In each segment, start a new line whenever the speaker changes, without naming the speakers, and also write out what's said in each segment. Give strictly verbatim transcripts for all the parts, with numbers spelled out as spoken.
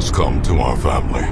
has come to our family.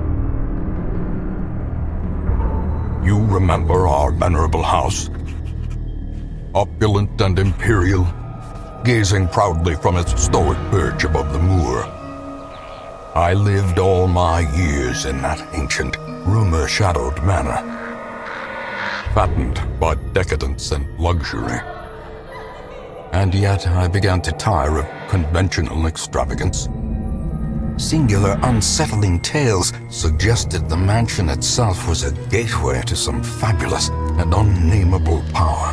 You remember our venerable house? Opulent and imperial, gazing proudly from its stoic perch above the moor. I lived all my years in that ancient, rumor-shadowed manor, fattened by decadence and luxury. And yet I began to tire of conventional extravagance. Singular, unsettling tales suggested the mansion itself was a gateway to some fabulous and unnameable power.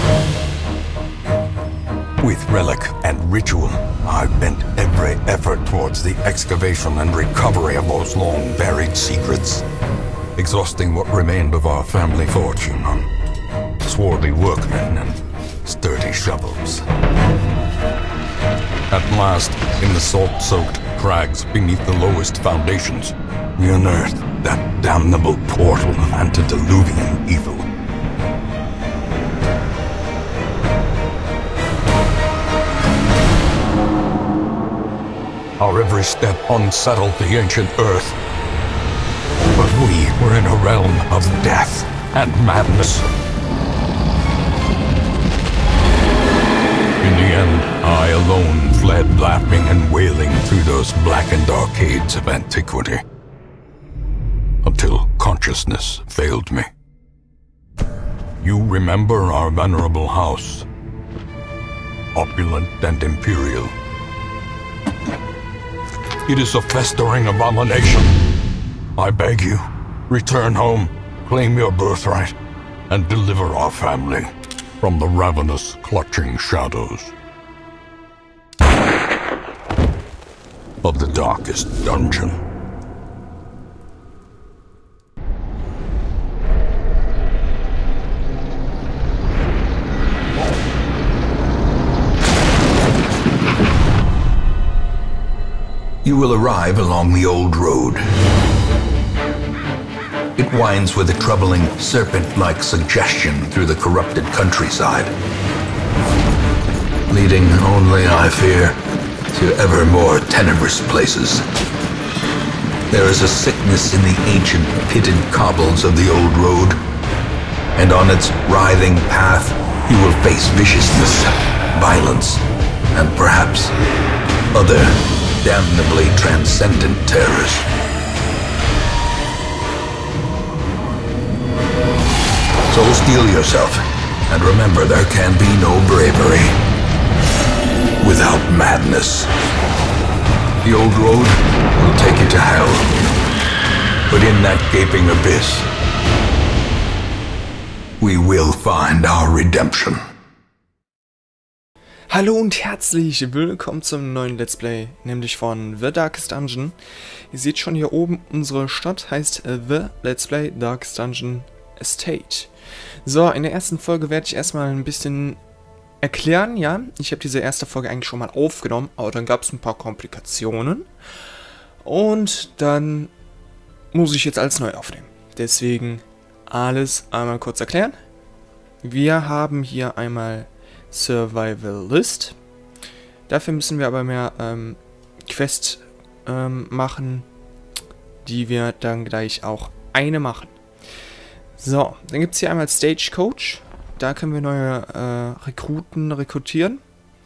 With relic and ritual, I bent every effort towards the excavation and recovery of those long-buried secrets, exhausting what remained of our family fortune on swarthy workmen and sturdy shovels. At last, in the salt-soaked crags beneath the lowest foundations, we unearthed that damnable portal of antediluvian evil. Our every step unsettled the ancient earth. But we were in a realm of death and madness. In the end, I alone fled laughing and wailing through those blackened arcades of antiquity, until consciousness failed me. You remember our venerable house, opulent and imperial. It is a festering abomination. I beg you, return home, claim your birthright, and deliver our family from the ravenous, clutching shadows of the darkest dungeon.
You will arrive along the old road. It winds with a troubling, serpent-like suggestion through the corrupted countryside, leading only, I fear, to ever more tenebrous places. There is a sickness in the ancient, pitted cobbles of the old road, and on its writhing path you will face viciousness, violence, and perhaps other damnably transcendent terrors. So steel yourself, and remember there can be no bravery without madness. The old road will take you to hell, but in that gaping abyss, we will find our redemption.
Hallo und herzlich willkommen zum neuen Let's Play, nämlich von The Darkest Dungeon. Ihr seht schon hier oben, unsere Stadt heißt The Let's Play Darkest Dungeon Estate. So, in der ersten Folge werde ich erstmal ein bisschen erklären, ja. Ich habe diese erste Folge eigentlich schon mal aufgenommen, aber dann gab es ein paar Komplikationen. Und dann muss ich jetzt alles neu aufnehmen. Deswegen alles einmal kurz erklären. Wir haben hier einmal Survival List. Dafür müssen wir aber mehr ähm, Quest ähm, machen, die wir dann gleich auch eine machen. So, dann gibt es hier einmal Stagecoach. Da können wir neue äh, Rekruten rekrutieren.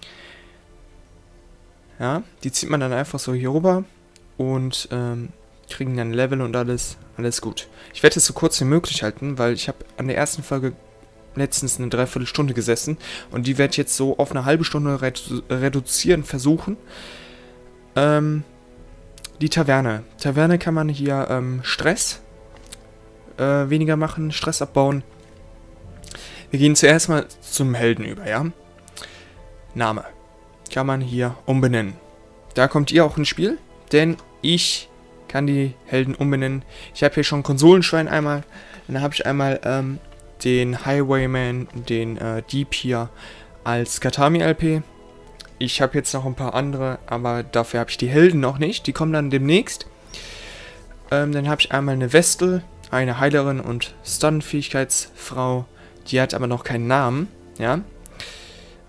Ja, die zieht man dann einfach so hier rüber und ähm, kriegen dann Level und alles, alles gut. Ich werde es so kurz wie möglich halten, weil ich habe an der ersten Folge letztens eine Dreiviertelstunde gesessen und die werde ich jetzt so auf eine halbe Stunde redu reduzieren versuchen. Ähm, die Taverne. Taverne kann man hier ähm, Stress äh, weniger machen, Stress abbauen. Wir gehen zuerst mal zum Helden über, ja. Name. Kann man hier umbenennen. Da kommt ihr auch ins Spiel, denn ich kann die Helden umbenennen. Ich habe hier schon Konsolenschwein einmal, dann habe ich einmal ähm, den Highwayman, den äh, Dieb hier als Katami-L P. Ich habe jetzt noch ein paar andere, aber dafür habe ich die Helden noch nicht. Die kommen dann demnächst. Ähm, dann habe ich einmal eine Vestel, eine Heilerin und Stun-Fähigkeitsfrau. Die hat aber noch keinen Namen, ja.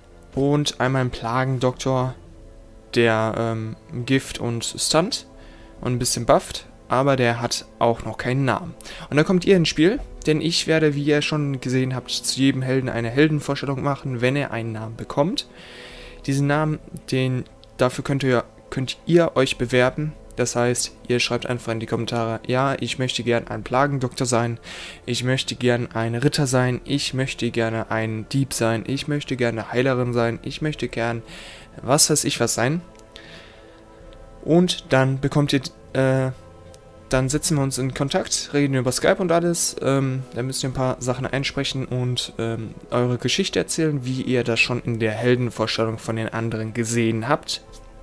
Und einmal einen Plagendoktor, der ähm, Gift und Stunt und ein bisschen bufft, aber der hat auch noch keinen Namen. Und dann kommt ihr ins Spiel, denn ich werde, wie ihr schon gesehen habt, zu jedem Helden eine Heldenvorstellung machen, wenn er einen Namen bekommt. Diesen Namen, den dafür könnt ihr, könnt ihr euch bewerben. Das heißt, ihr schreibt einfach in die Kommentare, ja, ich möchte gern ein Plagendoktor sein, ich möchte gern ein Ritter sein, ich möchte gerne ein Dieb sein, ich möchte gerne Heilerin sein, ich möchte gern was weiß ich was sein. Und dann bekommt ihr, äh, dann setzen wir uns in Kontakt, reden über Skype und alles, ähm, dann müsst ihr ein paar Sachen einsprechen und ähm, eure Geschichte erzählen, wie ihr das schon in der Heldenvorstellung von den anderen gesehen habt.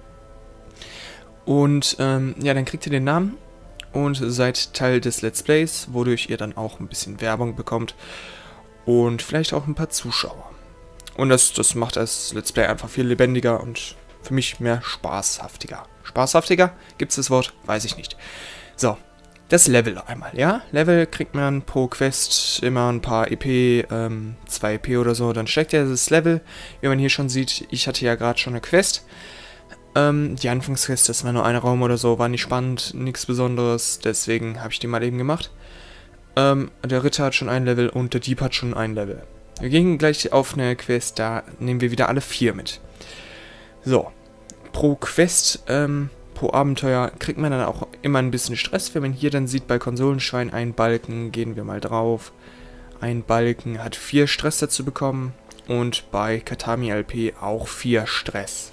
Und ähm, ja, dann kriegt ihr den Namen und seid Teil des Let's Plays, wodurch ihr dann auch ein bisschen Werbung bekommt und vielleicht auch ein paar Zuschauer. Und das, das macht das Let's Play einfach viel lebendiger und für mich mehr spaßhaftiger. Spaßhaftiger? Gibt es das Wort? Weiß ich nicht. So, das Level einmal, ja? Level kriegt man pro Quest immer ein paar E P, ähm, zwei E P oder so, dann steckt ja das Level. Wie man hier schon sieht, ich hatte ja gerade schon eine Quest. Die Anfangsquest, das war nur ein Raum oder so, war nicht spannend, nichts Besonderes, deswegen habe ich die mal eben gemacht. Ähm, der Ritter hat schon ein Level und der Dieb hat schon ein Level. Wir gehen gleich auf eine Quest, da nehmen wir wieder alle vier mit. So, pro Quest, ähm, pro Abenteuer kriegt man dann auch immer ein bisschen Stress. Wenn man hier dann sieht, bei Konsolenschwein ein Balken, gehen wir mal drauf. Ein Balken hat vier Stress dazu bekommen und bei Katami L P auch vier Stress.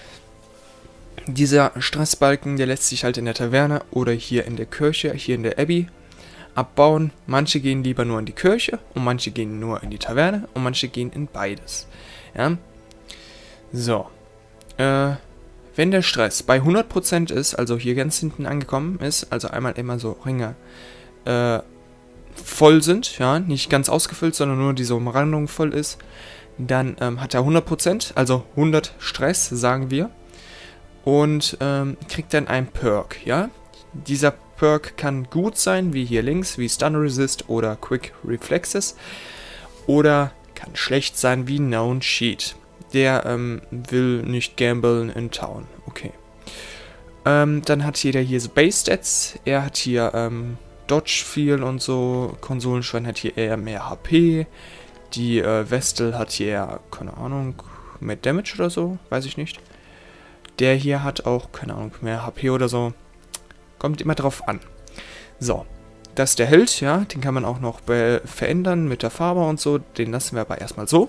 Dieser Stressbalken, der lässt sich halt in der Taverne oder hier in der Kirche, hier in der Abbey, abbauen. Manche gehen lieber nur in die Kirche und manche gehen nur in die Taverne und manche gehen in beides. Ja. So. Äh, wenn der Stress bei hundert Prozent ist, also hier ganz hinten angekommen ist, also einmal immer so Ringe äh, voll sind, ja, nicht ganz ausgefüllt, sondern nur diese Umrandung voll ist, dann ähm, hat er hundert Prozent, also hundert Stress, sagen wir. Und ähm, kriegt dann einen Perk, ja. Dieser Perk kann gut sein, wie hier links, wie Stun Resist oder Quick Reflexes. Oder kann schlecht sein, wie Known Cheat. Der ähm, will nicht gamblen in Town, okay. Ähm, dann hat jeder hier so Base Stats. Er hat hier ähm, Dodge viel und so. Konsolenschwein hat hier eher mehr H P. Die äh, Vestal hat hier eher, keine Ahnung, mehr Damage oder so, weiß ich nicht. Der hier hat auch, keine Ahnung, mehr H P oder so. Kommt immer drauf an. So, das ist der Held, ja. Den kann man auch noch verändern mit der Farbe und so. Den lassen wir aber erstmal so.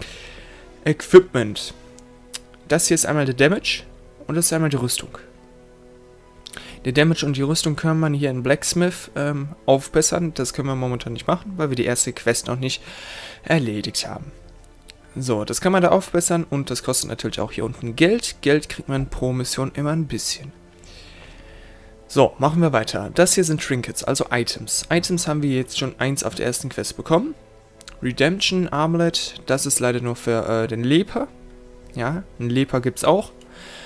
Equipment. Das hier ist einmal der Damage und das ist einmal die Rüstung. Der Damage und die Rüstung kann man hier in Blacksmith ähm, aufbessern. Das können wir momentan nicht machen, weil wir die erste Quest noch nicht erledigt haben. So, das kann man da aufbessern und das kostet natürlich auch hier unten Geld. Geld kriegt man pro Mission immer ein bisschen. So, machen wir weiter. Das hier sind Trinkets, also Items. Items haben wir jetzt schon eins auf der ersten Quest bekommen. Redemption, Armlet, das ist leider nur für äh, den Leper. Ja, einen Leper gibt es auch.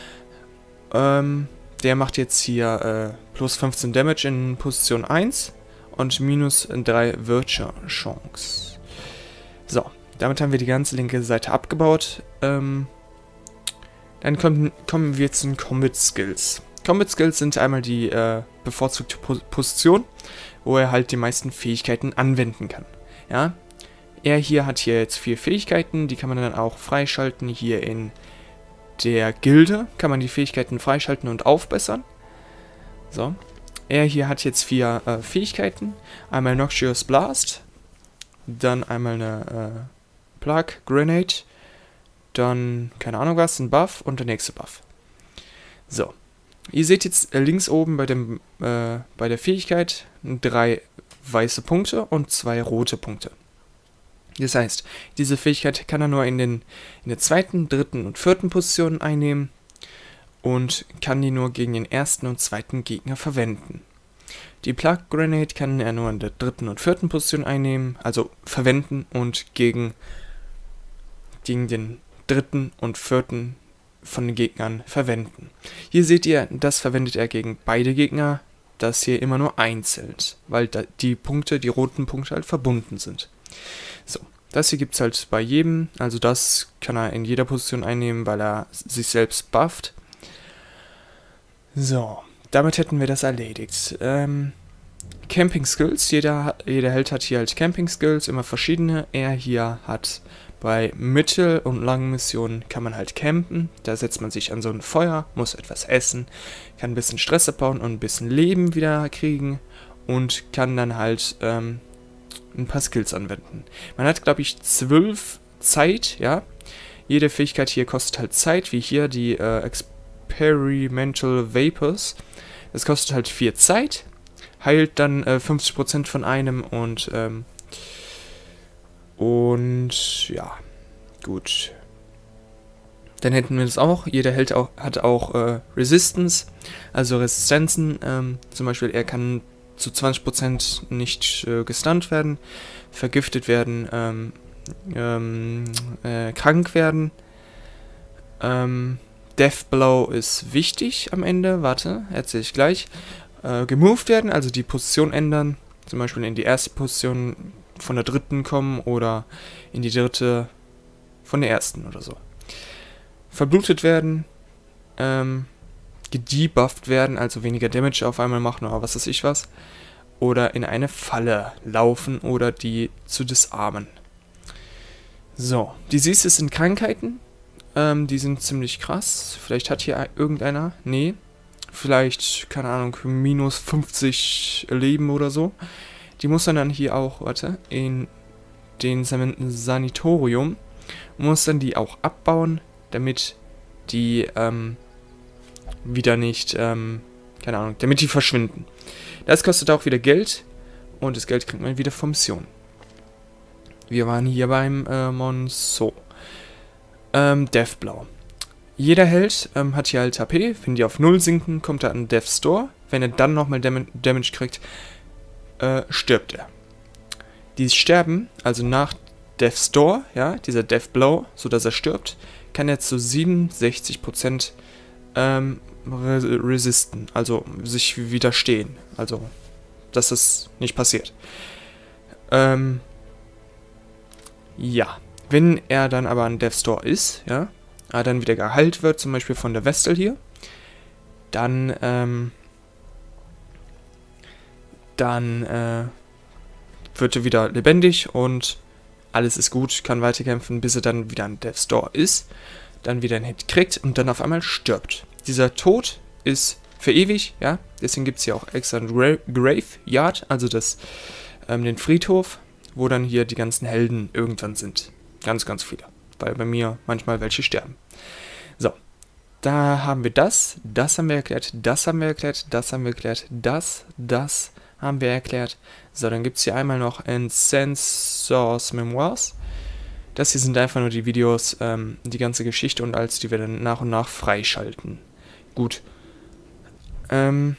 Ähm, der macht jetzt hier äh, plus fünfzehn Damage in Position eins und minus drei Virtue Chance. So. Damit haben wir die ganze linke Seite abgebaut. Ähm, dann kommen, kommen wir zu den Combat Skills. Combat Skills sind einmal die äh, bevorzugte Position, wo er halt die meisten Fähigkeiten anwenden kann. Ja, er hier hat hier jetzt vier Fähigkeiten, die kann man dann auch freischalten. Hier in der Gilde kann man die Fähigkeiten freischalten und aufbessern. So, er hier hat jetzt vier äh, Fähigkeiten. Einmal Noxious Blast, dann einmal eine äh, Plug, Grenade, dann, keine Ahnung was, ein Buff und der nächste Buff. So, ihr seht jetzt äh, links oben bei, dem, äh, bei der Fähigkeit drei weiße Punkte und zwei rote Punkte. Das heißt, diese Fähigkeit kann er nur in, den, in der zweiten, dritten und vierten Position einnehmen und kann die nur gegen den ersten und zweiten Gegner verwenden. Die Plug Grenade kann er nur in der dritten und vierten Position einnehmen, also verwenden und gegen, gegen den dritten und vierten von den Gegnern verwenden. Hier seht ihr, das verwendet er gegen beide Gegner, das hier immer nur einzeln, weil da die Punkte, die roten Punkte halt verbunden sind. So, das hier gibt es halt bei jedem, also das kann er in jeder Position einnehmen, weil er sich selbst bufft. So, damit hätten wir das erledigt. Ähm, Camping Skills, jeder, jeder Held hat hier halt Camping Skills, immer verschiedene. Er hier hat bei mittel- und langen Missionen kann man halt campen. Da setzt man sich an so ein Feuer, muss etwas essen, kann ein bisschen Stress abbauen und ein bisschen Leben wieder kriegen und kann dann halt ähm, ein paar Skills anwenden. Man hat, glaube ich, zwölf Zeit, ja. Jede Fähigkeit hier kostet halt Zeit, wie hier die äh, Experimental Vapors. Das kostet halt vier Zeit. Heilt dann äh, fünfzig Prozent von einem und, ähm, und, ja, gut. Dann hätten wir das auch. Jeder Held auch, hat auch äh, Resistance, also Resistenzen. Ähm, zum Beispiel, er kann zu zwanzig Prozent nicht äh, gestunt werden, vergiftet werden, ähm, ähm, äh, krank werden. Ähm, Death Blow ist wichtig am Ende, warte, erzähle ich gleich. Äh, gemoved werden, also die Position ändern, zum Beispiel in die erste Position von der dritten kommen oder in die dritte von der ersten oder so. Verblutet werden, ähm, gedebufft werden, also weniger Damage auf einmal machen oder was weiß ich was. Oder in eine Falle laufen oder die zu disarmen. So, Diseases sind Krankheiten, ähm, die sind ziemlich krass. Vielleicht hat hier irgendeiner, nee. Vielleicht, keine Ahnung, minus fünfzig Leben oder so. Die muss man dann hier auch, warte, in den Sanatorium, muss dann die auch abbauen, damit die, ähm, wieder nicht, ähm, keine Ahnung, damit die verschwinden. Das kostet auch wieder Geld und das Geld kriegt man wieder von Mission. Wir waren hier beim äh, Monceau. Ähm, Deathblow. Jeder Held ähm, hat hier halt H P, wenn die auf null sinken, kommt er an Death Store. Wenn er dann nochmal Dam Damage kriegt, äh, stirbt er. Dieses Sterben, also nach Death Store, ja, dieser Death Blow, sodass er stirbt, kann er zu siebenundsechzig Prozent ähm, re resisten, also sich widerstehen. Also, dass das nicht passiert. Ähm, ja, wenn er dann aber an Death Store ist, ja, dann wieder geheilt wird, zum Beispiel von der Vestal hier, dann, ähm, dann, äh, wird er wieder lebendig und alles ist gut, kann weiterkämpfen, bis er dann wieder an Death Store ist, dann wieder einen Hit kriegt und dann auf einmal stirbt. Dieser Tod ist für ewig, ja, deswegen gibt es hier auch extra einen Gra Graveyard, also das, ähm, den Friedhof, wo dann hier die ganzen Helden irgendwann sind. Ganz, ganz viele. Weil bei mir manchmal welche sterben. So, da haben wir das, das haben wir erklärt, das haben wir erklärt, das haben wir erklärt, das, das haben wir erklärt. So, dann gibt es hier einmal noch Incensors Memoirs. Das hier sind einfach nur die Videos, ähm, die ganze Geschichte und alles, die wir dann nach und nach freischalten. Gut. Ähm,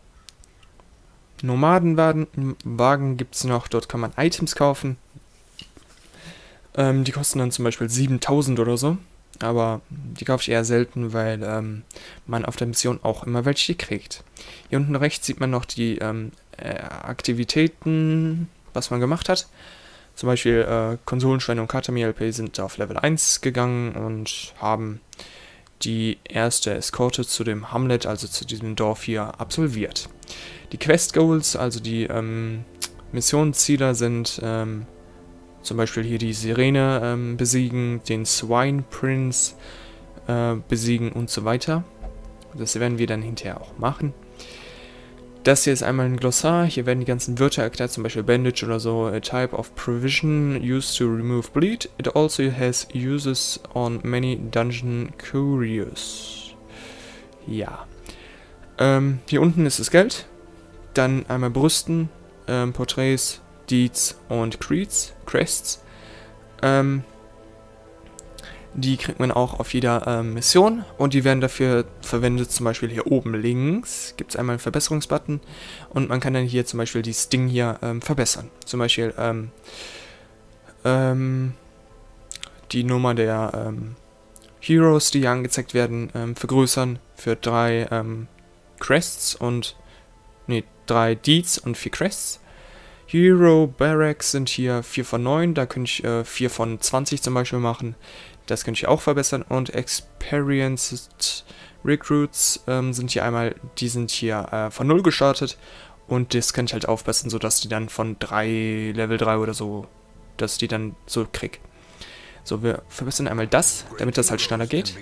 Nomadenwagen gibt es noch, dort kann man Items kaufen. Ähm, die kosten dann zum Beispiel siebentausend oder so, aber die kaufe ich eher selten, weil ähm, man auf der Mission auch immer welche kriegt. Hier unten rechts sieht man noch die ähm, äh, Aktivitäten, was man gemacht hat. Zum Beispiel äh, Konsolenschweine und Katami L P sind auf Level eins gegangen und haben die erste Eskorte zu dem Hamlet, also zu diesem Dorf hier, absolviert. Die Quest Goals, also die ähm, Missionsziele sind ähm, zum Beispiel hier die Sirene ähm, besiegen, den Swine Prince äh, besiegen und so weiter. Das werden wir dann hinterher auch machen. Das hier ist einmal ein Glossar, hier werden die ganzen Wörter erklärt, zum Beispiel Bandage oder so. A type of provision used to remove bleed. It also has uses on many dungeon curious. Ja. Ähm, hier unten ist das Geld. Dann einmal Brüsten, ähm, Porträts, Deeds und Creeds, Crests. Ähm, die kriegt man auch auf jeder ähm, Mission und die werden dafür verwendet, zum Beispiel hier oben links gibt es einmal einen Verbesserungsbutton und man kann dann hier zum Beispiel dieses Ding hier ähm, verbessern. Zum Beispiel ähm, ähm, die Nummer der ähm, Heroes, die hier angezeigt werden, ähm, vergrößern für drei ähm, Crests und ne, drei Deeds und vier Crests. Hero Barracks sind hier vier von neun, da könnte ich äh, vier von zwanzig zum Beispiel machen. Das könnte ich auch verbessern. Und Experienced Recruits ähm, sind hier einmal, die sind hier äh, von null gestartet und das kann ich halt aufpassen, sodass die dann von drei, Level drei oder so, dass die dann so krieg. So, wir verbessern einmal das, damit das halt schneller geht.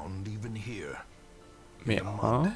Ja.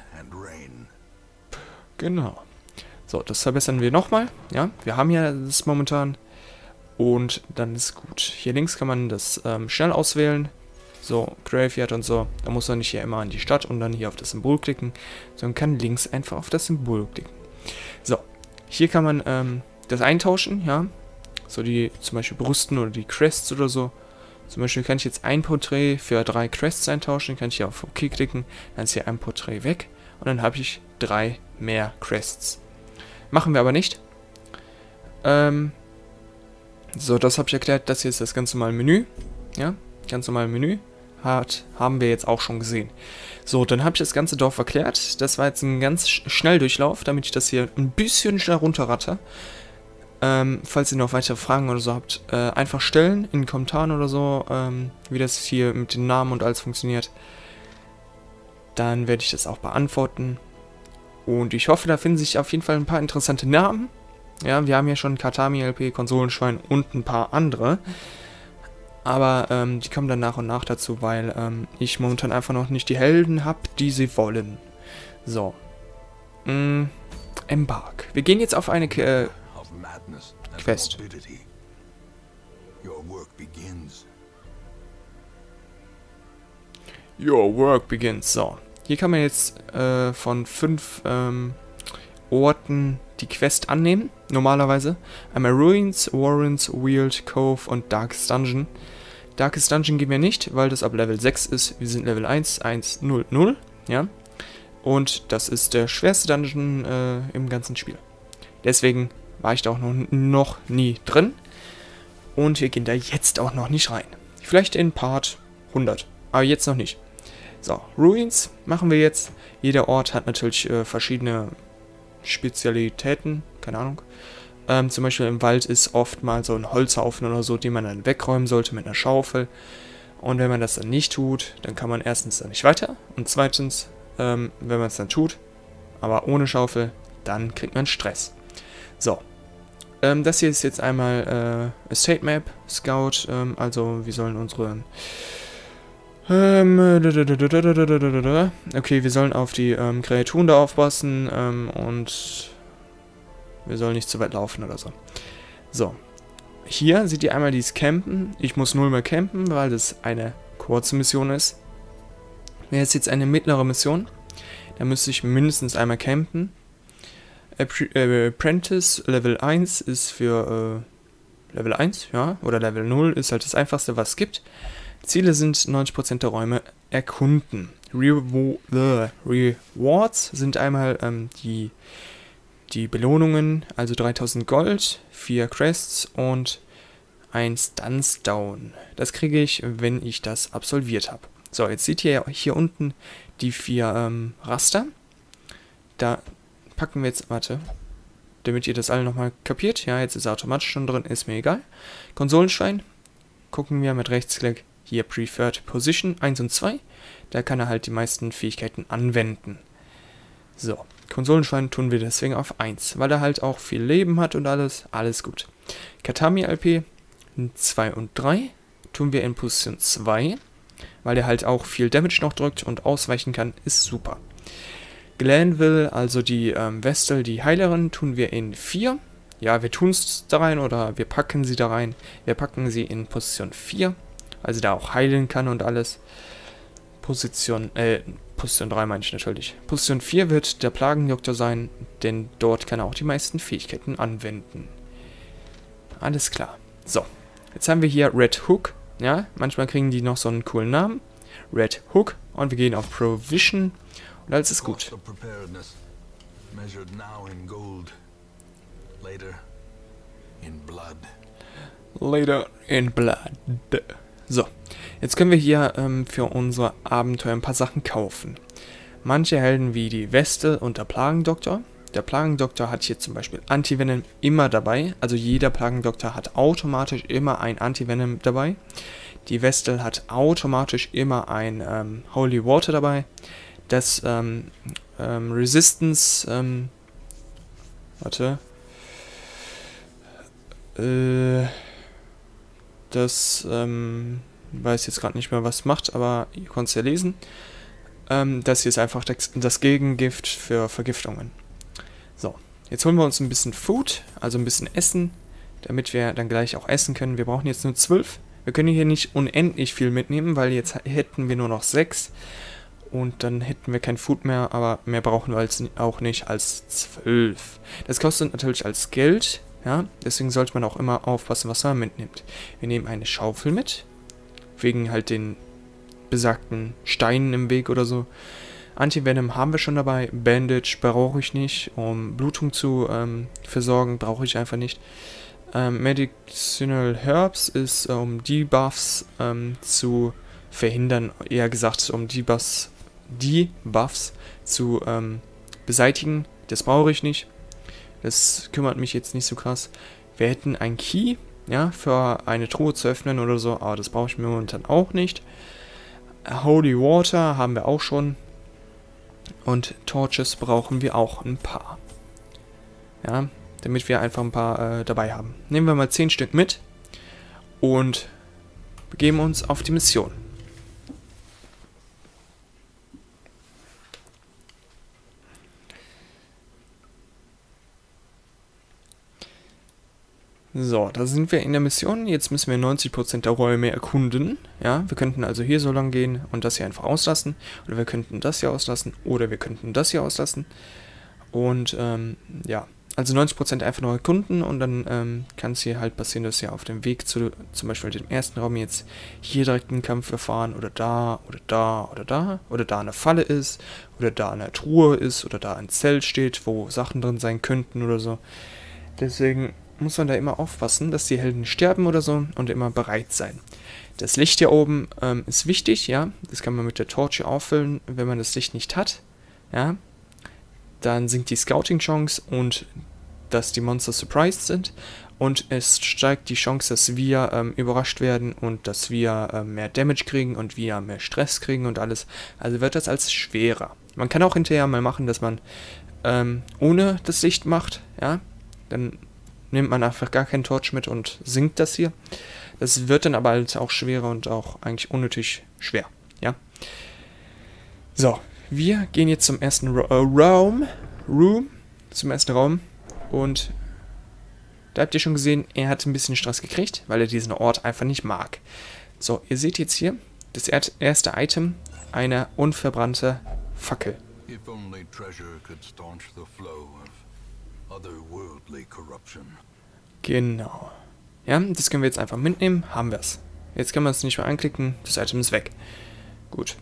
Genau. So, das verbessern wir nochmal. Ja, wir haben ja das momentan. Und dann ist gut. Hier links kann man das ähm, schnell auswählen. So, Graveyard und so. Da muss man nicht hier immer an die Stadt und dann hier auf das Symbol klicken, sondern kann links einfach auf das Symbol klicken. So, hier kann man ähm, das eintauschen, ja. So die zum Beispiel Brüsten oder die Crests oder so. Zum Beispiel kann ich jetzt ein Porträt für drei Crests eintauschen, kann ich hier auf OK klicken, dann ist hier ein Porträt weg und dann habe ich drei mehr Crests. Machen wir aber nicht. Ähm, so, das habe ich erklärt, das hier ist das ganz normale Menü, ja, ganz normale Menü, hat, haben wir jetzt auch schon gesehen. So, dann habe ich das ganze Dorf erklärt, das war jetzt ein ganz Schnelldurchlauf, damit ich das hier ein bisschen schnell runterratte. Ähm, falls ihr noch weitere Fragen oder so habt, äh, einfach stellen in den Kommentaren oder so, ähm, wie das hier mit den Namen und alles funktioniert. Dann werde ich das auch beantworten. Und ich hoffe, da finden sich auf jeden Fall ein paar interessante Namen. Ja, wir haben ja schon Katami L P, Konsolenschwein und ein paar andere. Aber ähm, die kommen dann nach und nach dazu, weil ähm, ich momentan einfach noch nicht die Helden habe, die sie wollen. So. Mm, Embark. Wir gehen jetzt auf eine äh, Quest. Your work begins. Your work begins. So. Hier kann man jetzt äh, von fünf ähm, Orten die Quest annehmen, normalerweise. Einmal Ruins, Warrens, Weald, Cove und Darkest Dungeon. Darkest Dungeon gehen wir nicht, weil das ab Level sechs ist. Wir sind Level eins, eins, null, null, ja. Und das ist der schwerste Dungeon äh, im ganzen Spiel. Deswegen war ich da auch noch, noch nie drin. Und wir gehen da jetzt auch noch nicht rein. Vielleicht in Part hundert, aber jetzt noch nicht. So, Ruins machen wir jetzt. Jeder Ort hat natürlich äh, verschiedene Spezialitäten, keine Ahnung. Ähm, zum Beispiel im Wald ist oft mal so ein Holzhaufen oder so, den man dann wegräumen sollte mit einer Schaufel. Und wenn man das dann nicht tut, dann kann man erstens dann nicht weiter. Und zweitens, ähm, wenn man es dann tut, aber ohne Schaufel, dann kriegt man Stress. So. Ähm, das hier ist jetzt einmal äh, Estate Map, Scout, ähm, also wir sollen unsere... Ähm, okay, wir sollen auf die ähm, Kreaturen da aufpassen ähm, und wir sollen nicht zu weit laufen oder so. So, hier seht ihr einmal dieses Campen. Ich muss null mehr campen, weil das eine kurze Mission ist. Wäre es jetzt eine mittlere Mission, dann müsste ich mindestens einmal campen. Apprentice Level eins ist für äh, Level eins, ja, oder Level null ist halt das einfachste, was es gibt. Ziele sind neunzig Prozent der Räume erkunden. Rewo the Rewards sind einmal ähm, die, die Belohnungen, also dreitausend Gold, vier Crests und ein Stunstone. Das kriege ich, wenn ich das absolviert habe. So, jetzt seht ihr hier unten die vier ähm, Raster. Da packen wir jetzt, warte, damit ihr das alle nochmal kapiert. Ja, jetzt ist automatisch schon drin, ist mir egal. Konsolenschwein, gucken wir mit Rechtsklick. Hier Preferred Position eins und zwei, da kann er halt die meisten Fähigkeiten anwenden. So, Konsolenschwein tun wir deswegen auf eins, weil er halt auch viel Leben hat und alles, alles gut. Katami L P zwei und drei tun wir in Position zwei, weil er halt auch viel Damage noch drückt und ausweichen kann, ist super. Glanville, also die ähm, Vestal, die Heilerin, tun wir in vier. Ja, wir tun es da rein oder wir packen sie da rein. Wir packen sie in Position vier. Also da auch heilen kann und alles. Position, äh, Position drei meine ich natürlich. Position vier wird der Plagendoktor sein, denn dort kann er auch die meisten Fähigkeiten anwenden. Alles klar. So, jetzt haben wir hier Red Hook. Ja, manchmal kriegen die noch so einen coolen Namen. Red Hook. Und wir gehen auf Provision. Und alles ist gut. Later in Blood. So, jetzt können wir hier ähm, für unser Abenteuer ein paar Sachen kaufen. Manche Helden wie die Weste und der Plagendoktor. Der Plagendoktor hat hier zum Beispiel Antivenom immer dabei. Also jeder Plagendoktor hat automatisch immer ein Antivenom dabei. Die Weste hat automatisch immer ein ähm, Holy Water dabei. das ähm, ähm, Resistance, ähm, warte, äh, das, ähm, weiß jetzt gerade nicht mehr, was es macht, aber ihr könnt es ja lesen. Ähm, das hier ist einfach das, das Gegengift für Vergiftungen. So, jetzt holen wir uns ein bisschen Food, also ein bisschen Essen, damit wir dann gleich auch essen können. Wir brauchen jetzt nur zwölf. Wir können hier nicht unendlich viel mitnehmen, weil jetzt hätten wir nur noch sechs. Und dann hätten wir kein Food mehr, aber mehr brauchen wir auch nicht als zwölf. Das kostet natürlich als Geld, ja, deswegen sollte man auch immer aufpassen, was man mitnimmt. Wir nehmen eine Schaufel mit, wegen halt den besagten Steinen im Weg oder so. Antivenom haben wir schon dabei, Bandage brauche ich nicht, um Blutung zu ähm, versorgen, brauche ich einfach nicht. Ähm, Medicinal Herbs ist, äh, um Debuffs ähm, zu verhindern, eher gesagt, um Debuffs, Debuffs zu ähm, beseitigen. Das brauche ich nicht. Das kümmert mich jetzt nicht so krass. Wir hätten ein Key, ja, für eine Truhe zu öffnen oder so, aber das brauche ich mir momentan auch nicht. Holy Water haben wir auch schon. Und Torches brauchen wir auch ein paar. Ja, damit wir einfach ein paar äh, dabei haben. Nehmen wir mal zehn Stück mit und begeben uns auf die Mission. So, da sind wir in der Mission. Jetzt müssen wir neunzig Prozent der Räume erkunden. Ja, wir könnten also hier so lang gehen und das hier einfach auslassen. Oder wir könnten das hier auslassen. Oder wir könnten das hier auslassen. Und, ähm, ja. Also neunzig Prozent einfach nur erkunden und dann ähm, kann es hier halt passieren, dass wir auf dem Weg zu zum Beispiel dem ersten Raum jetzt hier direkt einen Kampf erfahren oder da oder da oder da oder da eine Falle ist oder da eine Truhe ist oder da ein Zelt steht, wo Sachen drin sein könnten oder so. Deswegen muss man da immer aufpassen, dass die Helden sterben oder so und immer bereit sein. Das Licht hier oben ähm, ist wichtig, ja, das kann man mit der Torch auffüllen, wenn man das Licht nicht hat, ja. Dann sinkt die Scouting-Chance und dass die Monster surprised sind. Und es steigt die Chance, dass wir ähm, überrascht werden und dass wir ähm, mehr Damage kriegen und wir mehr Stress kriegen und alles. Also wird das als schwerer. Man kann auch hinterher mal machen, dass man ähm, ohne das Licht macht. Ja, dann nimmt man einfach gar keinen Torch mit und sinkt das hier. Das wird dann aber halt auch schwerer und auch eigentlich unnötig schwer. Ja. So. Wir gehen jetzt zum ersten Ra äh, Raum, Room, zum ersten Raum und da habt ihr schon gesehen, er hat ein bisschen Stress gekriegt, weil er diesen Ort einfach nicht mag. So, ihr seht jetzt hier das erste Item, eine unverbrannte Fackel.
If only treasure could staunch the flow of otherworldly corruption.
Genau. Ja, das können wir jetzt einfach mitnehmen, haben wir es. Jetzt können wir es nicht mehr anklicken, das Item ist weg. Gut.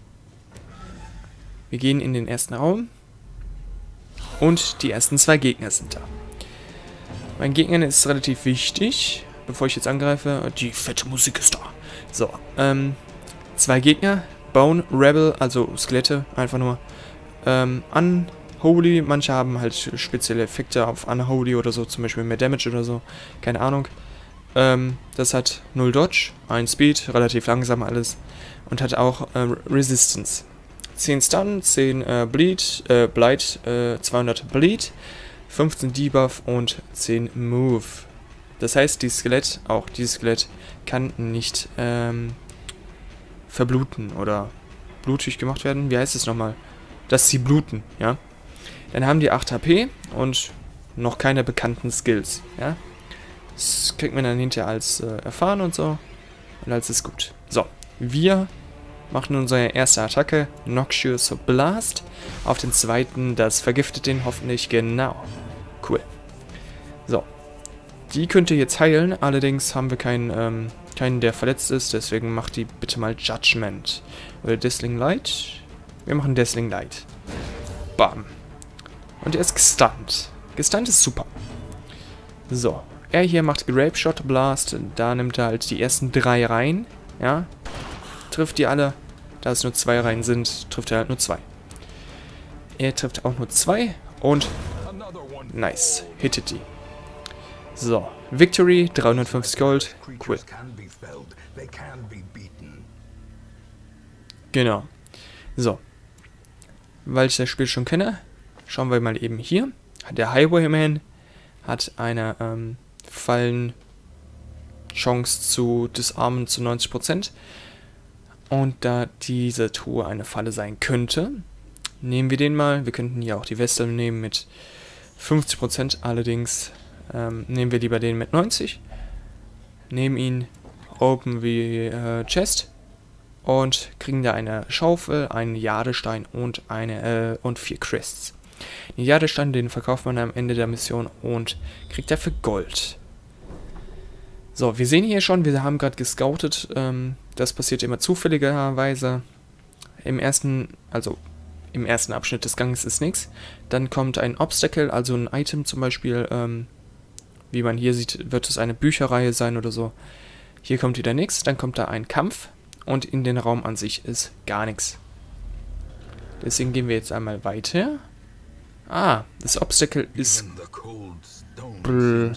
Wir gehen in den ersten Raum und die ersten zwei Gegner sind da. Mein Gegner ist relativ wichtig, bevor ich jetzt angreife. Die fette Musik ist da. So, ähm, zwei Gegner, Bone, Rebel, also Skelette, einfach nur. Ähm, Unholy, manche haben halt spezielle Effekte auf Unholy oder so, zum Beispiel mehr Damage oder so, keine Ahnung. Ähm, das hat null Dodge, ein Speed, relativ langsam alles und hat auch äh, Resistance. zehn Stun, zehn äh, Bleed, äh, Blight, äh, zweihundert Bleed, fünfzehn Debuff und zehn Move. Das heißt, die Skelett, auch dieses Skelett, kann nicht ähm, verbluten oder blutig gemacht werden. Wie heißt es nochmal? Dass sie bluten, ja. Dann haben die acht H P und noch keine bekannten Skills, ja. Das kriegt man dann hinterher als äh, erfahren und so. Und alles ist gut. So, wir machen unsere erste Attacke, Noxious Blast. Auf den zweiten, das vergiftet den hoffentlich, genau. Cool. So. Die könnte jetzt heilen, allerdings haben wir keinen, ähm, keinen, der verletzt ist, deswegen macht die bitte mal Judgment. Oder Dazzling Light. Wir machen Dazzling Light. Bam. Und er ist gestunt. Gestunt ist super. So. Er hier macht Grape Shot Blast, da nimmt er halt die ersten drei rein, ja. Trifft die alle. Da es nur zwei Reihen sind, trifft er halt nur zwei. Er trifft auch nur zwei und nice, hittet die. So, Victory, dreihundertfünfzig Gold, cool. Genau. So, weil ich das Spiel schon kenne, schauen wir mal eben hier. Der Highwayman hat eine ähm, Fallen-Chance zu disarmen zu neunzig Prozent. Und da diese Truhe eine Falle sein könnte, nehmen wir den mal. Wir könnten hier auch die Weste nehmen mit fünfzig Prozent, allerdings ähm, nehmen wir lieber den mit neunzig. Nehmen ihn, open wie äh, Chest und kriegen da eine Schaufel, einen Jadestein und eine äh, und vier Crests. Den Jadestein, den verkauft man am Ende der Mission und kriegt dafür Gold. So, wir sehen hier schon, wir haben gerade gescoutet, ähm, das passiert immer zufälligerweise. Im ersten, also im ersten Abschnitt des Ganges ist nichts. Dann kommt ein Obstacle, also ein Item zum Beispiel, ähm, wie man hier sieht, wird es eine Bücherreihe sein oder so. Hier kommt wieder nichts, dann kommt da ein Kampf und in den Raum an sich ist gar nichts. Deswegen gehen wir jetzt einmal weiter. Ah, das Obstacle ist... Brr.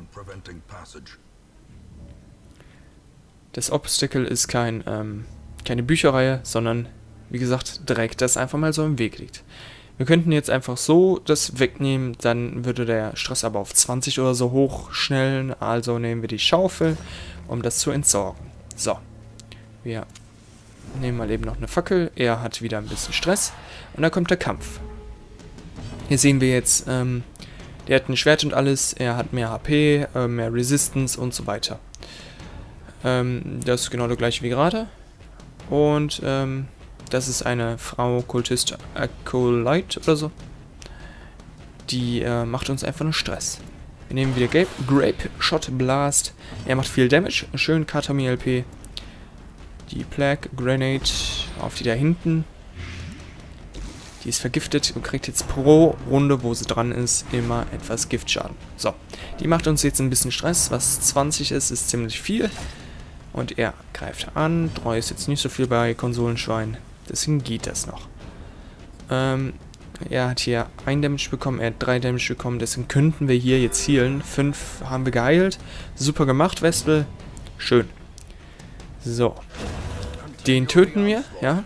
Das Obstacle ist kein, ähm, keine Bücherreihe, sondern, wie gesagt, Dreck, das einfach mal so im Weg liegt. Wir könnten jetzt einfach so das wegnehmen, dann würde der Stress aber auf zwanzig oder so hochschnellen. Also nehmen wir die Schaufel, um das zu entsorgen. So, wir nehmen mal eben noch eine Fackel. Er hat wieder ein bisschen Stress. Und dann kommt der Kampf. Hier sehen wir jetzt, ähm, der hat ein Schwert und alles. Er hat mehr H P, äh, mehr Resistance und so weiter. Ähm, das ist genau das gleiche wie gerade. Und, ähm, das ist eine Frau, Kultist Acolyte oder so. Die äh, macht uns einfach nur Stress. Wir nehmen wieder Grape, Grape Shot Blast. Er macht viel Damage. Schön Katami L P. Die Plague Grenade auf die da hinten. Die ist vergiftet und kriegt jetzt pro Runde, wo sie dran ist, immer etwas Giftschaden. So, die macht uns jetzt ein bisschen Stress. Was zwanzig ist, ist ziemlich viel. Und er greift an. drei ist jetzt nicht so viel bei Konsolenschwein. Deswegen geht das noch. Ähm, er hat hier ein Damage bekommen, er hat drei Damage bekommen. Deswegen könnten wir hier jetzt healen. fünf haben wir geheilt. Super gemacht, Westel. Schön. So. Den töten wir, ja.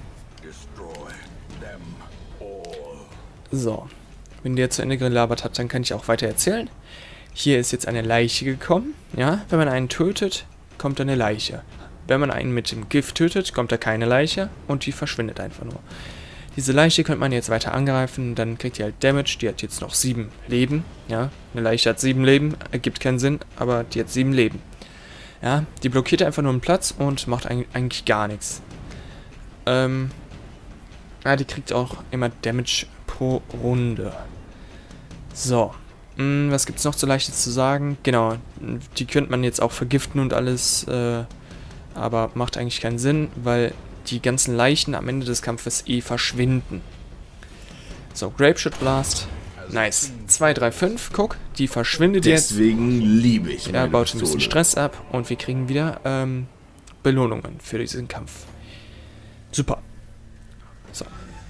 So. Wenn der zu Ende gelabert hat, dann kann ich auch weiter erzählen. Hier ist jetzt eine Leiche gekommen. Ja, wenn man einen tötet, kommt eine Leiche. Wenn man einen mit dem Gift tötet, kommt da keine Leiche und die verschwindet einfach nur. Diese Leiche könnte man jetzt weiter angreifen, dann kriegt die halt Damage, die hat jetzt noch sieben Leben. Ja, eine Leiche hat sieben Leben, ergibt keinen Sinn, aber die hat sieben Leben. Ja, die blockiert einfach nur einen Platz und macht eigentlich gar nichts. Ähm, ja, die kriegt auch immer Damage pro Runde. So. Was gibt es noch so Leichtes zu sagen? Genau, die könnte man jetzt auch vergiften und alles, äh, aber macht eigentlich keinen Sinn, weil die ganzen Leichen am Ende des Kampfes eh verschwinden. So, Grape Shot Blast. Nice. zwei, drei, fünf, guck, die verschwindet jetzt.
Deswegen liebe ich
Er baut ein bisschen Stress ab und wir kriegen wieder ähm, Belohnungen für diesen Kampf. Super. So.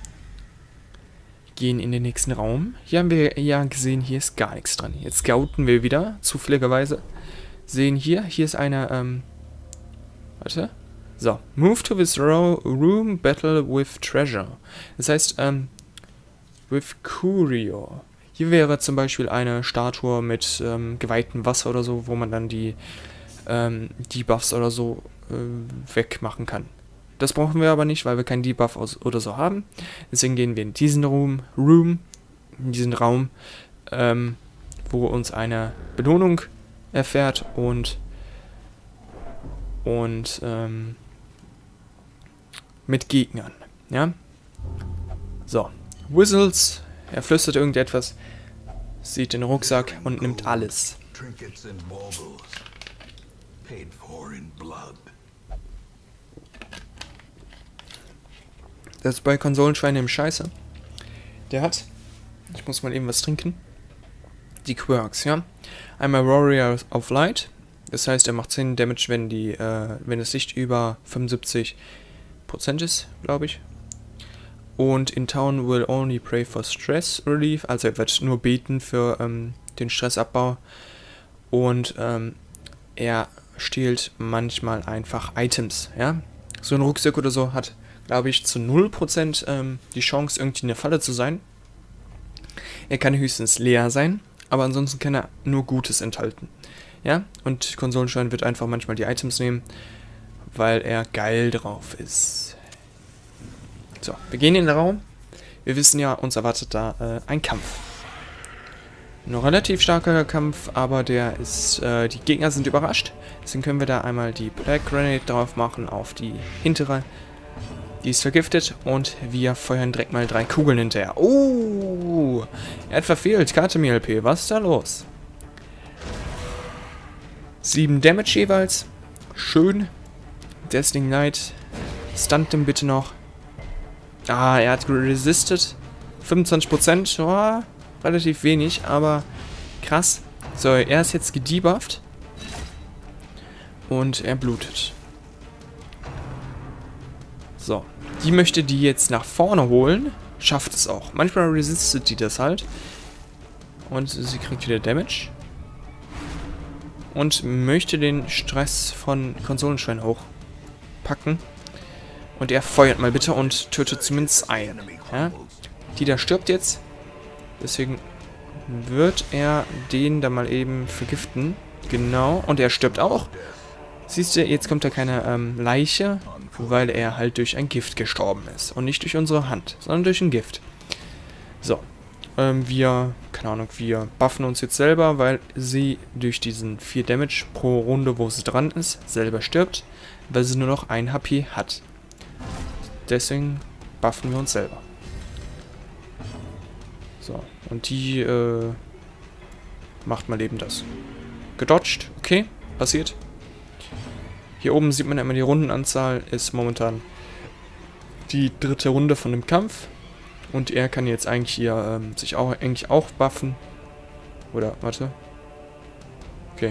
Gehen in den nächsten Raum. Hier haben wir ja gesehen, hier ist gar nichts dran. Jetzt scouten wir wieder, zufälligerweise. Sehen hier, hier ist eine, ähm, warte. So, move to this room, battle with treasure. Das heißt, ähm, with curio. Hier wäre zum Beispiel eine Statue mit ähm, geweihtem Wasser oder so, wo man dann die, ähm, Debuffs oder so äh, wegmachen kann. Das brauchen wir aber nicht, weil wir keinen Debuff oder so haben. Deswegen gehen wir in diesen Room, Room in diesen Raum, ähm, wo uns eine Belohnung erfährt und und ähm, mit Gegnern. Ja. So. Whistles. Er flüstert irgendetwas, sieht den Rucksack und nimmt alles. Das ist bei Konsolenschwein im Scheiße. Der hat, ich muss mal eben was trinken, die Quirks, ja. Einmal Warrior of Light, das heißt, er macht zehn Damage, wenn die, äh, wenn das Licht über fünfundsiebzig Prozent ist, glaube ich. Und in Town will only pray for stress relief, also er wird nur beten für ähm, den Stressabbau. Und ähm, er stiehlt manchmal einfach Items, ja. So ein Rucksack oder so hat glaube ich, zu null Prozent ähm, die Chance, irgendwie in der Falle zu sein. Er kann höchstens leer sein, aber ansonsten kann er nur Gutes enthalten. Ja, und Konsolenstein wird einfach manchmal die Items nehmen, weil er geil drauf ist. So, wir gehen in den Raum. Wir wissen ja, uns erwartet da äh, ein Kampf. Ein relativ starker Kampf, aber der ist, äh, die Gegner sind überrascht. Deswegen können wir da einmal die Black Grenade drauf machen auf die hintere. Die ist vergiftet und wir feuern direkt mal drei Kugeln hinterher. Oh, er hat verfehlt. Karte M L P, was ist da los? sieben Damage jeweils. Schön. Dazzling Light. Stunt den bitte noch. Ah, er hat resisted. fünfundzwanzig Prozent. Oh, relativ wenig, aber krass. So, er ist jetzt gedebufft. Und er blutet. So. Die möchte die jetzt nach vorne holen. Schafft es auch. Manchmal resistet die das halt. Und sie kriegt wieder Damage. Und möchte den Stress von Konsolenstein hochpacken. Und er feuert mal bitte und tötet zumindest einen. Ja? Die da stirbt jetzt. Deswegen wird er den da mal eben vergiften. Genau. Und er stirbt auch. Siehst du, jetzt kommt da keine ähm, Leiche, weil er halt durch ein Gift gestorben ist. Und nicht durch unsere Hand, sondern durch ein Gift. So. Ähm, wir, keine Ahnung, wir buffen uns jetzt selber, weil sie durch diesen vier Damage pro Runde, wo sie dran ist, selber stirbt, weil sie nur noch ein H P hat. Deswegen buffen wir uns selber. So, und die äh, macht mal eben das. Gedodged, okay, passiert. Hier oben sieht man immer, die Rundenanzahl ist momentan die dritte Runde von dem Kampf. Und er kann jetzt eigentlich hier ähm, sich auch eigentlich auch buffen. Oder, warte. Okay.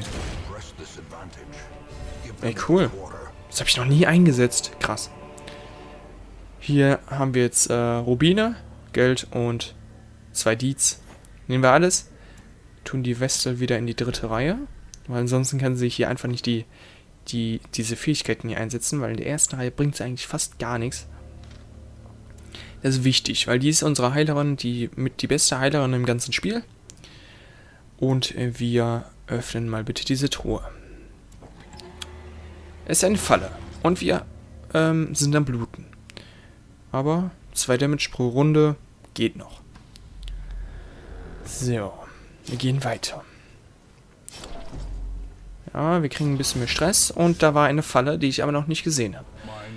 Ey, cool. Das habe ich noch nie eingesetzt. Krass. Hier haben wir jetzt äh, Rubine, Geld und zwei Deeds. Nehmen wir alles. Tun die Weste wieder in die dritte Reihe. Weil ansonsten kann sie hier einfach nicht die, die, diese Fähigkeiten hier einsetzen. Weil in der ersten Reihe bringt sie eigentlich fast gar nichts. Das ist wichtig, weil die ist unsere Heilerin, die mit die beste Heilerin im ganzen Spiel. Und wir öffnen mal bitte diese Truhe. Es ist eine Falle. Und wir ähm, sind am Bluten. Aber zwei Damage pro Runde geht noch. So, wir gehen weiter. Ja, wir kriegen ein bisschen mehr Stress. Und da war eine Falle, die ich aber noch nicht gesehen habe.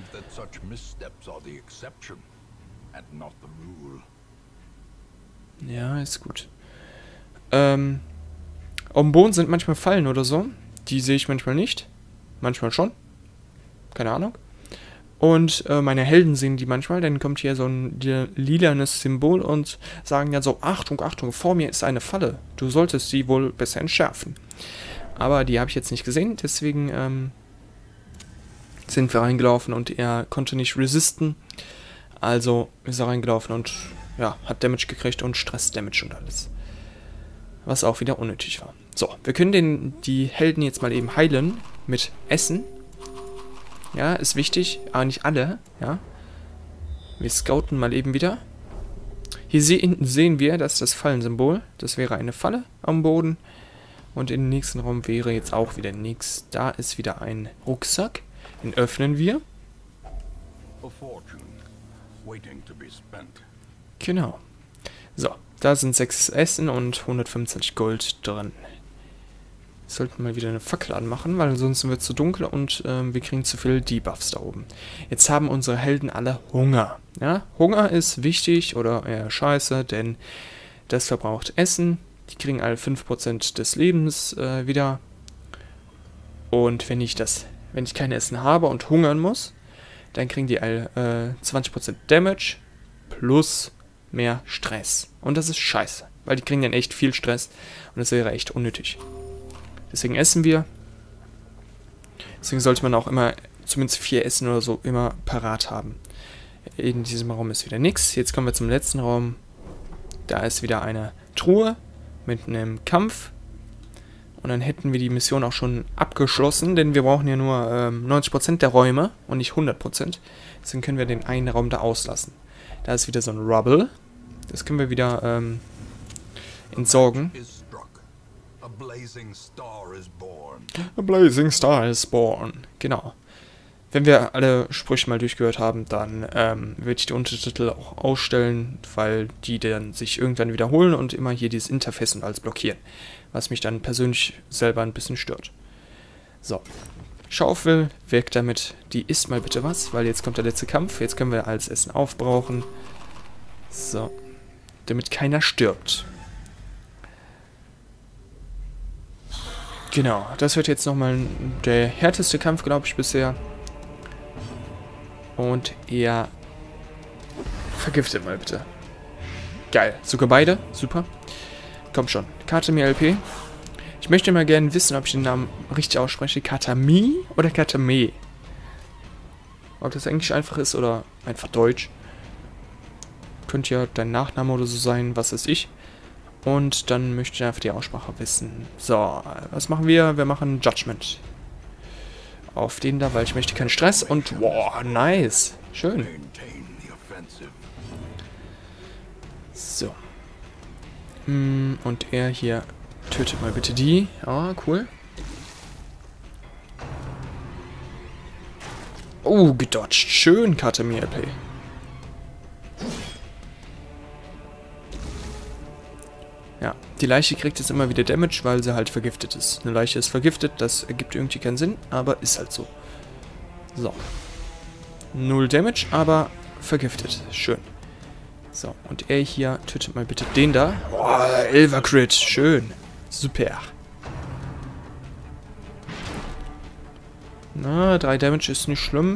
Ja, ist gut. Ähm, auf dem Boden sind manchmal Fallen oder so. Die sehe ich manchmal nicht. Manchmal schon. Keine Ahnung. Und äh, meine Helden sehen die manchmal. Dann kommt hier so ein lilanes Symbol und sagen ja so, Achtung, Achtung, vor mir ist eine Falle. Du solltest sie wohl besser entschärfen. Aber die habe ich jetzt nicht gesehen. Deswegen ähm, sind wir reingelaufen und er konnte nicht resisten. Also ist er reingelaufen und ja, hat Damage gekriegt und Stress-Damage und alles. Was auch wieder unnötig war. So, wir können den, die Helden jetzt mal eben heilen mit Essen. Ja, ist wichtig, aber nicht alle, ja. Wir scouten mal eben wieder. Hier se sehen wir, dass das Fallensymbol, das wäre eine Falle am Boden. Und im nächsten Raum wäre jetzt auch wieder nichts. Da ist wieder ein Rucksack. Den öffnen wir. Genau. So, da sind sechs Essen und hundertfünfundzwanzig Gold drin. Sollten mal wieder eine Fackel anmachen, weil ansonsten wird es zu dunkel und ähm, wir kriegen zu viele Debuffs da oben. Jetzt haben unsere Helden alle Hunger. Ja? Hunger ist wichtig oder eher scheiße, denn das verbraucht Essen. Die kriegen alle fünf Prozent des Lebens äh, wieder. Und wenn ich das, wenn ich kein Essen habe und hungern muss, dann kriegen die alle äh, zwanzig Prozent Damage plus mehr Stress. Und das ist scheiße, weil die kriegen dann echt viel Stress und das wäre echt unnötig. Deswegen essen wir. Deswegen sollte man auch immer zumindest vier Essen oder so immer parat haben. In diesem Raum ist wieder nichts. Jetzt kommen wir zum letzten Raum. Da ist wieder eine Truhe mit einem Kampf. Und dann hätten wir die Mission auch schon abgeschlossen, denn wir brauchen ja nur ähm, neunzig Prozent der Räume und nicht hundert Prozent. Deswegen können wir den einen Raum da auslassen. Da ist wieder so ein Rubble. Das können wir wieder ähm, entsorgen.
A blazing star is born.
A blazing star is born. Genau. Wenn wir alle Sprüche mal durchgehört haben, dann ähm, werde ich die Untertitel auch ausstellen, weil die dann sich irgendwann wiederholen und immer hier dieses Interface und alles blockieren. Was mich dann persönlich selber ein bisschen stört. So. Schaufel, weg damit. Die isst mal bitte was, weil jetzt kommt der letzte Kampf. Jetzt können wir alles Essen aufbrauchen. So. Damit keiner stirbt. Genau, das wird jetzt nochmal der härteste Kampf, glaube ich, bisher. Und er vergiftet mal bitte. Geil, sogar beide, super. Kommt schon, Katami L P. Ich möchte mal gerne wissen, ob ich den Namen richtig ausspreche. Katami oder Katame? Ob das Englisch einfach ist oder einfach Deutsch. Könnte ja dein Nachname oder so sein, was weiß ich. Und dann möchte ich einfach die Aussprache wissen. So, was machen wir? Wir machen Judgment. Auf den da, weil ich möchte keinen Stress. Und, wow, nice. Schön. So. Und er hier tötet mal bitte die. Ah, cool. Oh, gedodged. Schön, Katami L P. Ja, die Leiche kriegt jetzt immer wieder Damage, weil sie halt vergiftet ist. Eine Leiche ist vergiftet, das ergibt irgendwie keinen Sinn, aber ist halt so. So. Null Damage, aber vergiftet. Schön. So, und er hier tötet mal bitte den da. Boah, Elfer Crit. Schön. Super. Na, drei Damage ist nicht schlimm.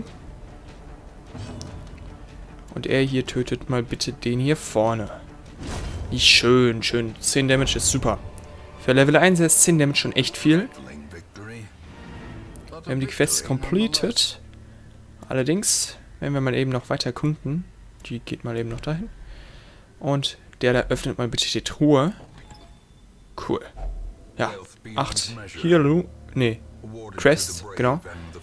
Und er hier tötet mal bitte den hier vorne. Schön, schön. zehn Damage ist super. Für Level eins ist zehn Damage schon echt viel. Wir haben die Quest completed. Allerdings, wenn wir mal eben noch weiter erkunden, die geht mal eben noch dahin. Und der da öffnet mal bitte die Truhe. Cool. Ja, acht Healu, nee, Crests, genau.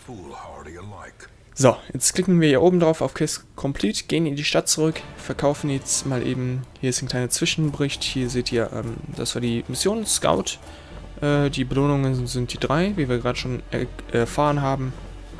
So, jetzt klicken wir hier oben drauf auf Quest Complete, gehen in die Stadt zurück, verkaufen jetzt mal eben, hier ist ein kleiner Zwischenbericht, hier seht ihr, ähm, das war die Mission Scout, äh, die Belohnungen sind die drei, wie wir gerade schon er erfahren haben.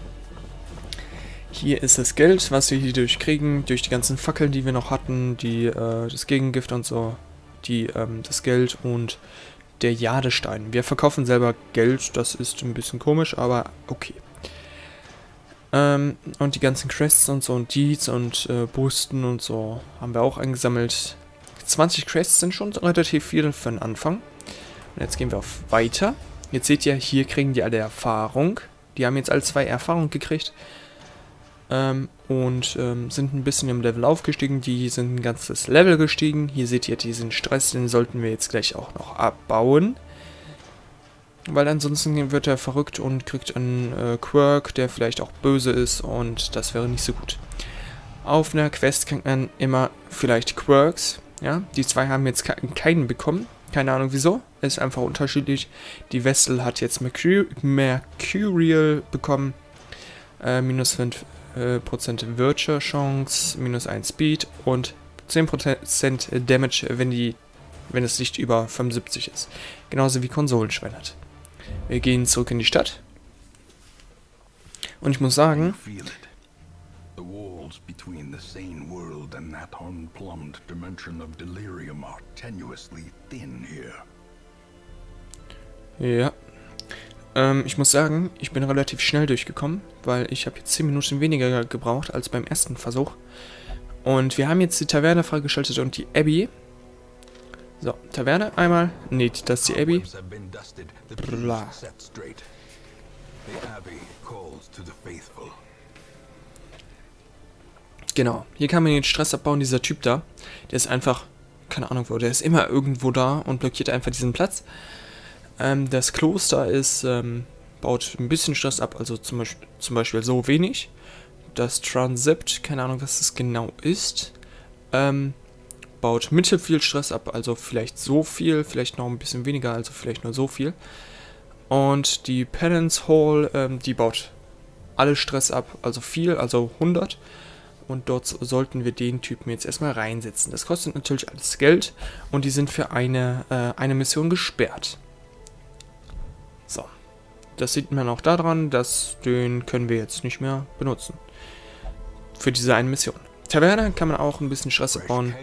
Hier ist das Geld, was wir hier durchkriegen, durch die ganzen Fackeln, die wir noch hatten, die, äh, das Gegengift und so, die, ähm, das Geld und der Jadestein. Wir verkaufen selber Geld, das ist ein bisschen komisch, aber okay. Ähm, und die ganzen Crests und so und Deeds und äh, Busten und so haben wir auch eingesammelt. zwanzig Crests sind schon relativ viel für den Anfang. Und jetzt gehen wir auf Weiter. Jetzt seht ihr, hier kriegen die alle Erfahrung. Die haben jetzt alle zwei Erfahrung gekriegt. Ähm, und ähm, sind ein bisschen im Level aufgestiegen. Die sind ein ganzes Level gestiegen. Hier seht ihr diesen Stress, den sollten wir jetzt gleich auch noch abbauen. Weil ansonsten wird er verrückt und kriegt einen äh, Quirk, der vielleicht auch böse ist und das wäre nicht so gut. Auf einer Quest kriegt man immer vielleicht Quirks, ja. Die zwei haben jetzt ke keinen bekommen, keine Ahnung wieso, ist einfach unterschiedlich. Die Vestal hat jetzt Mercur Mercurial bekommen, äh, minus fünf Prozent äh, Virtue Chance, minus eins Speed und zehn Prozent Damage, wenn, die, wenn es nicht über fünfundsiebzig ist. Genauso wie Konsolenschwein hat. Wir gehen zurück in die Stadt. Und ich muss sagen,
The walls between the sane world and that unplumbed dimension of delirium are tenuously thin here.
ja, ähm, ich muss sagen, ich bin relativ schnell durchgekommen, weil ich habe jetzt zehn Minuten weniger gebraucht als beim ersten Versuch. Und wir haben jetzt die Taverne freigeschaltet und die Abbey. So, Taverne einmal. Nee, das ist die Abbey. Bla. Genau, hier kann man den Stress abbauen. Dieser Typ da, der ist einfach, keine Ahnung wo, der ist immer irgendwo da und blockiert einfach diesen Platz. Ähm, das Kloster ist, ähm, baut ein bisschen Stress ab, also zum Beispiel, zum Beispiel so wenig. Das Transept, keine Ahnung was das genau ist, ähm, baut mittel viel Stress ab, also vielleicht so viel, vielleicht noch ein bisschen weniger, also vielleicht nur so viel. Und die Penance Hall, ähm, die baut alle Stress ab, also viel, also hundert. Und dort sollten wir den Typen jetzt erstmal reinsetzen. Das kostet natürlich alles Geld und die sind für eine, äh, eine Mission gesperrt. So. Das sieht man auch daran, dass den können wir jetzt nicht mehr benutzen. Für diese eine Mission. Taverne kann man auch ein bisschen Stress abbauen.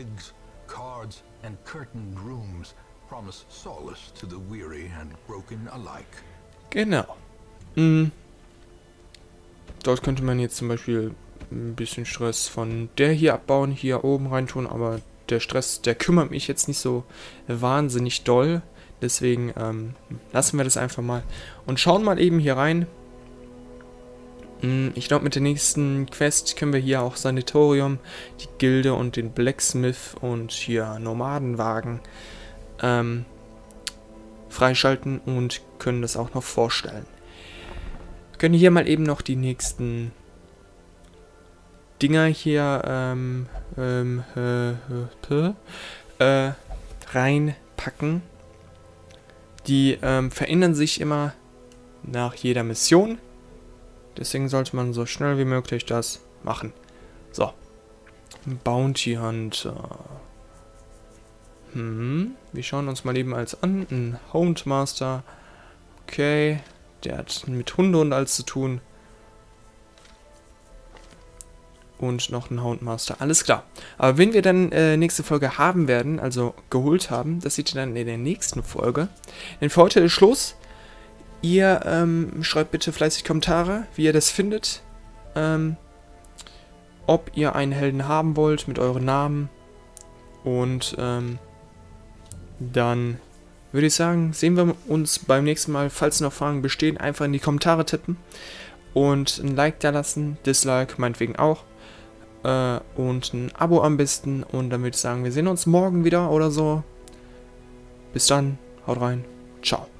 Genau. Mhm. Dort könnte man jetzt zum Beispiel ein bisschen Stress von der hier abbauen, hier oben reintun, aber der Stress, der kümmert mich jetzt nicht so wahnsinnig doll. Deswegen ähm, lassen wir das einfach mal und schauen mal eben hier rein. Ich glaube, mit der nächsten Quest können wir hier auch Sanatorium, die Gilde und den Blacksmith und hier Nomadenwagen ähm, freischalten und können das auch noch vorstellen. Wir können hier mal eben noch die nächsten Dinger hier ähm, ähm, äh, äh, reinpacken. Die ähm, verändern sich immer nach jeder Mission. Deswegen sollte man so schnell wie möglich das machen. So. Bounty Hunter. Hm. Wir schauen uns mal eben als an. Ein Houndmaster. Okay. Der hat mit Hunde und alles zu tun. Und noch ein Houndmaster. Alles klar. Aber wenn wir dann äh, nächste Folge haben werden, also geholt haben, das seht ihr dann in der nächsten Folge. Denn für heute ist Schluss. Ihr ähm, schreibt bitte fleißig Kommentare, wie ihr das findet. Ähm, ob ihr einen Helden haben wollt mit euren Namen. Und ähm, dann würde ich sagen, sehen wir uns beim nächsten Mal. Falls noch Fragen bestehen, einfach in die Kommentare tippen. Und ein Like da lassen, Dislike meinetwegen auch. Äh, und ein Abo am besten. Und dann würde ich sagen, wir sehen uns morgen wieder oder so. Bis dann, haut rein, ciao.